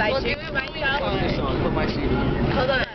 Well, do we mind me out? Put my CD. Hold on.